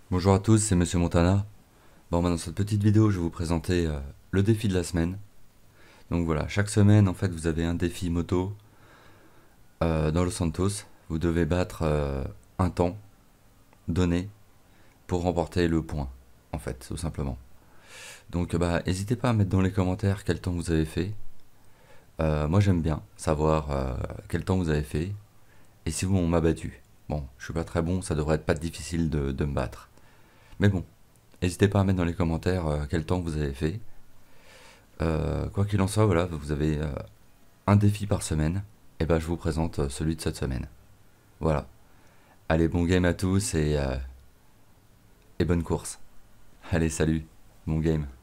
Bonjour à tous, c'est Monsieur Montana. Bon, dans cette petite vidéo, je vais vous présenter le défi de la semaine. Donc voilà, chaque semaine, en fait, vous avez un défi moto dans Los Santos. Vous devez battre un temps donné pour remporter le point, en fait, tout simplement. Donc, n'hésitez pas à mettre dans les commentaires quel temps vous avez fait. Moi, j'aime bien savoir quel temps vous avez fait et si vous on m'a battu. Bon, je suis pas très bon, ça devrait être pas difficile de me battre. Mais bon, n'hésitez pas à mettre dans les commentaires quel temps vous avez fait. Quoi qu'il en soit, voilà, vous avez un défi par semaine. Et ben, je vous présente celui de cette semaine. Voilà. Allez, bon game à tous et bonne course. Allez, salut. Bon game.